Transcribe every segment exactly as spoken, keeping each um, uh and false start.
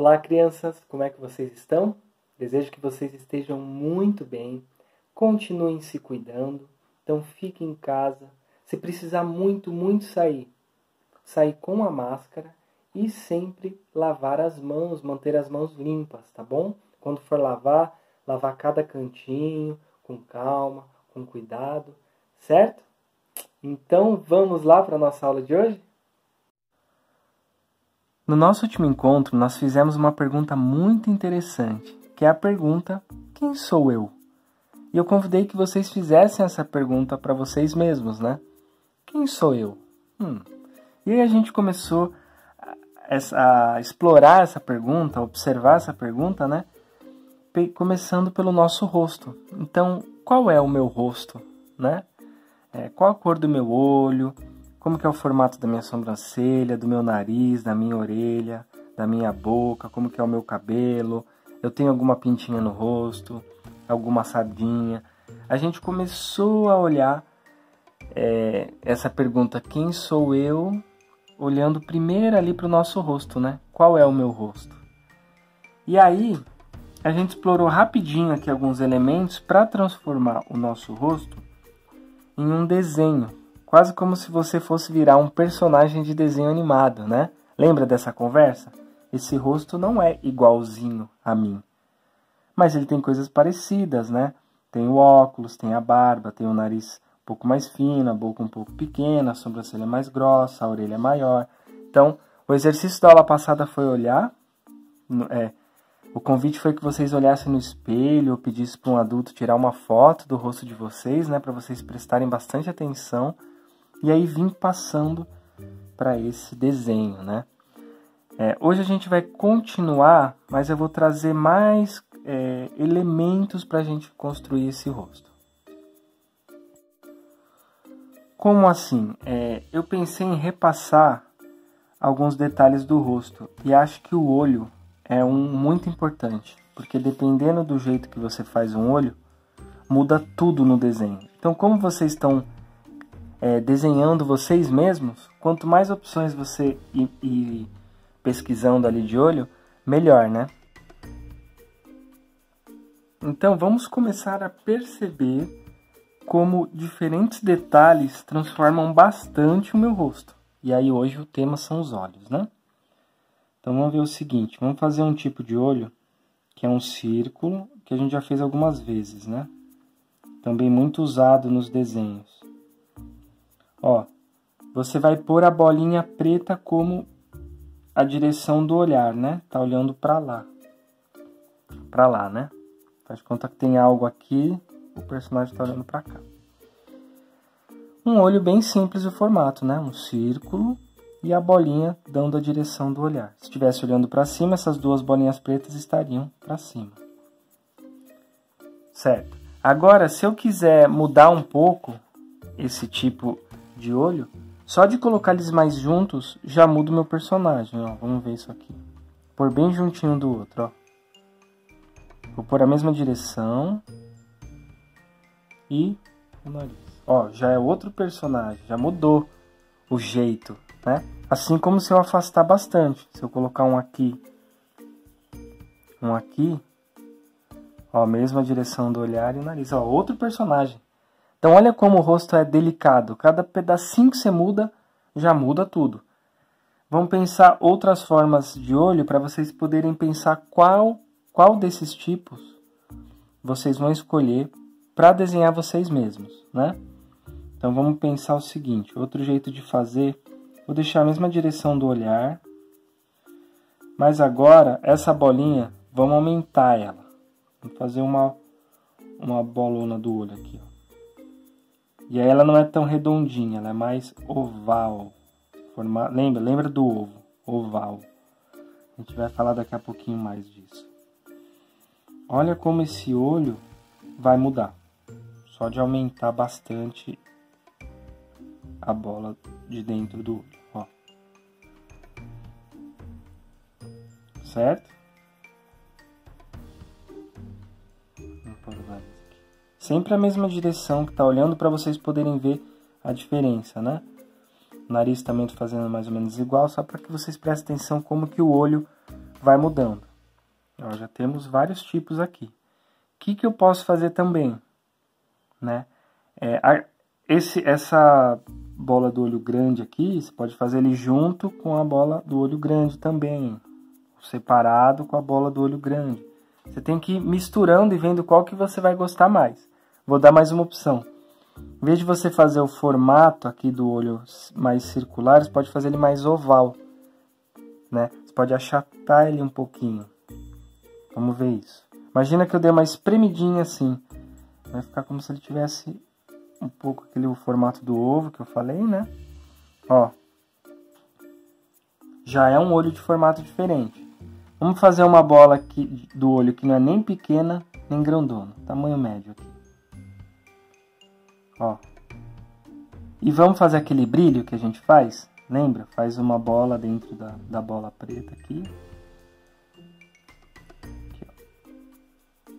Olá, crianças, como é que vocês estão? Desejo que vocês estejam muito bem, continuem se cuidando, então fiquem em casa. Se precisar muito, muito sair, sair com a máscara e sempre lavar as mãos, manter as mãos limpas, tá bom? Quando for lavar, lavar cada cantinho, com calma, com cuidado, certo? Então vamos lá para a nossa aula de hoje? No nosso último encontro, nós fizemos uma pergunta muito interessante, que é a pergunta: quem sou eu? E eu convidei que vocês fizessem essa pergunta para vocês mesmos, né? Quem sou eu? Hum. E aí a gente começou a, a explorar essa pergunta, a observar essa pergunta, né? Começando pelo nosso rosto. Então, qual é o meu rosto, né? É, qual a cor do meu olho? Como que é o formato da minha sobrancelha, do meu nariz, da minha orelha, da minha boca, como que é o meu cabelo, eu tenho alguma pintinha no rosto, alguma sardinha. A gente começou a olhar é, essa pergunta, quem sou eu, olhando primeiro ali para o nosso rosto, né? Qual é o meu rosto? E aí, a gente explorou rapidinho aqui alguns elementos para transformar o nosso rosto em um desenho. Quase como se você fosse virar um personagem de desenho animado, né? Lembra dessa conversa? Esse rosto não é igualzinho a mim. Mas ele tem coisas parecidas, né? Tem o óculos, tem a barba, tem o nariz um pouco mais fino, a boca um pouco pequena, a sobrancelha mais grossa, a orelha maior. Então, o exercício da aula passada foi olhar. É, o convite foi que vocês olhassem no espelho ou pedissem para um adulto tirar uma foto do rosto de vocês, né? Para vocês prestarem bastante atenção. E aí vim passando para esse desenho, né? É, hoje a gente vai continuar, mas eu vou trazer mais é, elementos para a gente construir esse rosto. Como assim? É, eu pensei em repassar alguns detalhes do rosto e acho que o olho é um muito importante, porque dependendo do jeito que você faz um olho, muda tudo no desenho. Então, como vocês estão É, desenhando vocês mesmos, quanto mais opções você ir, ir pesquisando ali de olho, melhor, né? Então vamos começar a perceber como diferentes detalhes transformam bastante o meu rosto. E aí hoje o tema são os olhos, né? Então vamos ver o seguinte, vamos fazer um tipo de olho que é um círculo, que a gente já fez algumas vezes, né? Também muito usado nos desenhos. Ó, você vai pôr a bolinha preta como a direção do olhar, né? Tá olhando para lá. Para lá, né? Faz de conta que tem algo aqui, o personagem tá olhando para cá. Um olho bem simples o formato, né? Um círculo e a bolinha dando a direção do olhar. Se estivesse olhando para cima, essas duas bolinhas pretas estariam para cima. Certo. Agora, se eu quiser mudar um pouco esse tipo de olho, só de colocar eles mais juntos já muda o meu personagem, ó. Vamos ver isso aqui. Pôr bem juntinho do outro, ó. Vou pôr a mesma direção e o nariz. Ó, já é outro personagem, já mudou o jeito, né? Assim como se eu afastar bastante. Se eu colocar um aqui, um aqui, ó, mesma direção do olhar e o nariz, ó, outro personagem. Então, olha como o rosto é delicado. Cada pedacinho que você muda, já muda tudo. Vamos pensar outras formas de olho para vocês poderem pensar qual, qual desses tipos vocês vão escolher para desenhar vocês mesmos, né? Então, vamos pensar o seguinte. Outro jeito de fazer, vou deixar a mesma direção do olhar. Mas agora, essa bolinha, vamos aumentar ela. Vamos fazer uma, uma bolona do olho aqui, ó. E aí ela não é tão redondinha, ela é mais oval. Forma... Lembra? Lembra do ovo? Oval. A gente vai falar daqui a pouquinho mais disso. Olha como esse olho vai mudar. Só de aumentar bastante a bola de dentro do olho. Ó. Certo? Vamos pôr mais aqui. Sempre a mesma direção que está olhando para vocês poderem ver a diferença, né? O nariz também estou fazendo mais ou menos igual, só para que vocês prestem atenção como que o olho vai mudando. Ó, já temos vários tipos aqui. O que, que eu posso fazer também? Né? É, a, esse, essa bola do olho grande aqui, você pode fazer ele junto com a bola do olho grande também. Separado com a bola do olho grande. Você tem que ir misturando e vendo qual que você vai gostar mais. Vou dar mais uma opção. Em vez de você fazer o formato aqui do olho mais circular, você pode fazer ele mais oval. Né? Você pode achatar ele um pouquinho. Vamos ver isso. Imagina que eu dei uma espremidinha assim. Vai ficar como se ele tivesse um pouco aquele o formato do ovo que eu falei, né? Ó. Já é um olho de formato diferente. Vamos fazer uma bola aqui do olho que não é nem pequena, nem grandona. Tamanho médio aqui. Ó. E vamos fazer aquele brilho que a gente faz? Lembra? Faz uma bola dentro da, da bola preta aqui. Aqui, ó.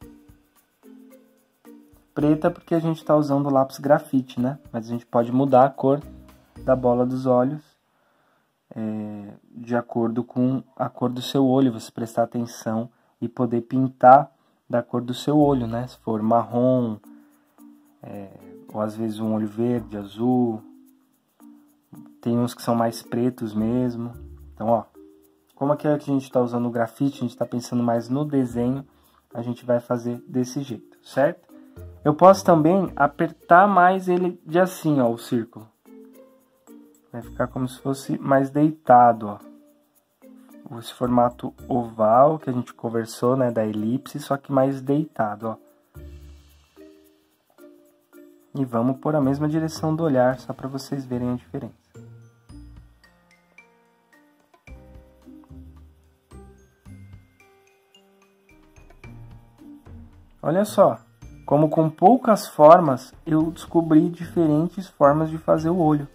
Preta porque a gente está usando o lápis grafite, né? Mas a gente pode mudar a cor da bola dos olhos é, de acordo com a cor do seu olho. Você prestar atenção e poder pintar da cor do seu olho, né? Se for marrom, é, ou às vezes um olho verde, azul. Tem uns que são mais pretos mesmo. Então, ó, como aqui a gente está usando o grafite, a gente está pensando mais no desenho, a gente vai fazer desse jeito, certo? Eu posso também apertar mais ele de assim, ó, o círculo. Vai ficar como se fosse mais deitado, ó. Esse formato oval que a gente conversou, né, da elipse, só que mais deitado, ó. E vamos pôr a mesma direção do olhar, só para vocês verem a diferença. Olha só, como com poucas formas eu descobri diferentes formas de fazer o olho.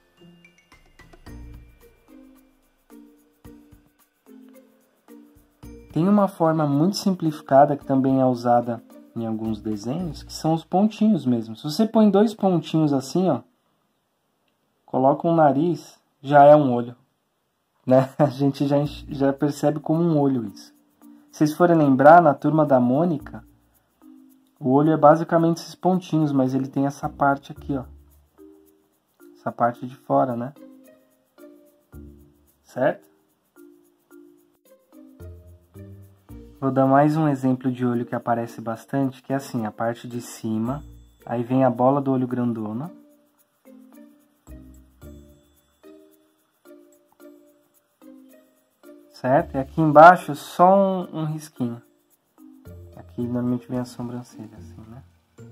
Tem uma forma muito simplificada que também é usada em alguns desenhos, que são os pontinhos mesmo. Se você põe dois pontinhos assim, ó, coloca um nariz, já é um olho, né? A gente já, já percebe como um olho isso. Se vocês forem lembrar, na Turma da Mônica, o olho é basicamente esses pontinhos, mas ele tem essa parte aqui, ó. Essa parte de fora, né? Certo? Vou dar mais um exemplo de olho que aparece bastante, que é assim, a parte de cima, aí vem a bola do olho grandona. Certo? E aqui embaixo só um, um risquinho. Aqui normalmente vem a sobrancelha, assim, né?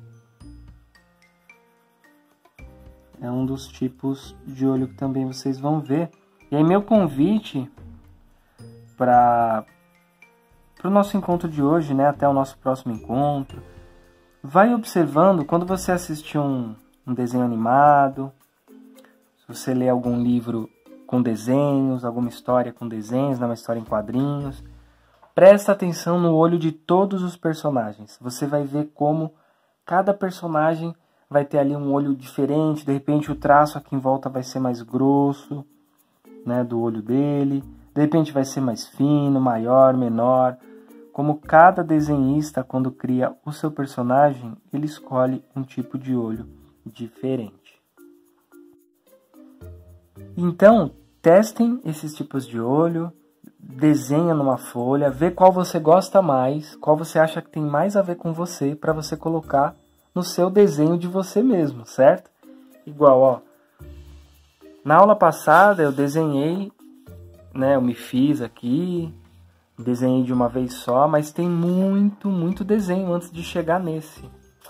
É um dos tipos de olho que também vocês vão ver. E aí meu convite para o nosso encontro de hoje, né? Até o nosso próximo encontro. Vai observando quando você assistir um, um desenho animado, se você lê algum livro com desenhos, alguma história com desenhos, né, uma história em quadrinhos. Presta atenção no olho de todos os personagens. Você vai ver como cada personagem vai ter ali um olho diferente. De repente o traço aqui em volta vai ser mais grosso, né, do olho dele. De repente vai ser mais fino, maior, menor. Como cada desenhista, quando cria o seu personagem, ele escolhe um tipo de olho diferente. Então, testem esses tipos de olho. Desenha numa folha, vê qual você gosta mais, qual você acha que tem mais a ver com você, para você colocar no seu desenho de você mesmo, certo? Igual, ó, na aula passada eu desenhei, né, eu me fiz aqui, desenhei de uma vez só, mas tem muito, muito desenho antes de chegar nesse.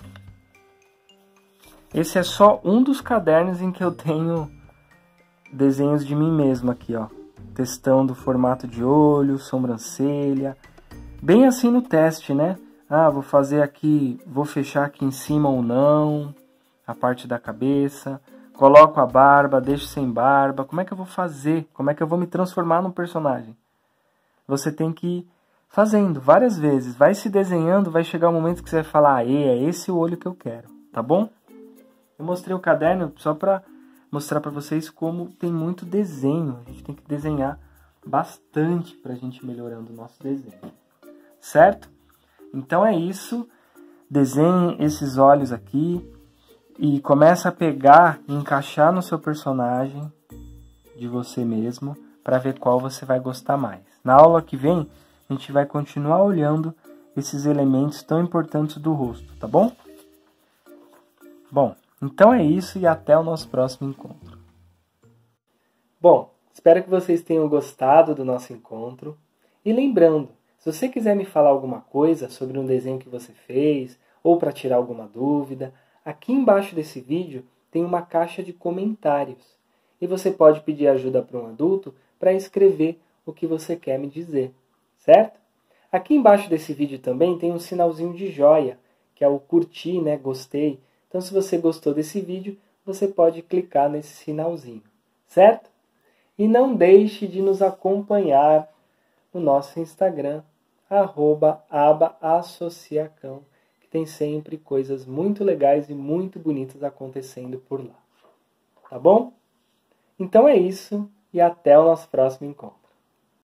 Esse é só um dos cadernos em que eu tenho desenhos de mim mesmo aqui, ó. Testando o formato de olho, sobrancelha. Bem assim no teste, né? Ah, vou fazer aqui, vou fechar aqui em cima ou não, a parte da cabeça. Coloco a barba, deixo sem barba. Como é que eu vou fazer? Como é que eu vou me transformar num personagem? Você tem que ir fazendo várias vezes. Vai se desenhando, vai chegar um momento que você vai falar, ah, é esse o olho que eu quero, tá bom? Eu mostrei o caderno só para mostrar para vocês como tem muito desenho. A gente tem que desenhar bastante para a gente melhorando o nosso desenho, certo? Então é isso, desenhe esses olhos aqui e começa a pegar e encaixar no seu personagem de você mesmo para ver qual você vai gostar mais. Na aula que vem, a gente vai continuar olhando esses elementos tão importantes do rosto, tá bom? Bom, então é isso e até o nosso próximo encontro. Bom, espero que vocês tenham gostado do nosso encontro. E lembrando, se você quiser me falar alguma coisa sobre um desenho que você fez, ou para tirar alguma dúvida, aqui embaixo desse vídeo tem uma caixa de comentários. E você pode pedir ajuda para um adulto para escrever o que você quer me dizer, certo? Aqui embaixo desse vídeo também tem um sinalzinho de joia, que é o curtir, né? Gostei. Então, se você gostou desse vídeo, você pode clicar nesse sinalzinho, certo? E não deixe de nos acompanhar no nosso Instagram, arroba abaassociacão, que tem sempre coisas muito legais e muito bonitas acontecendo por lá. Tá bom? Então é isso e até o nosso próximo encontro.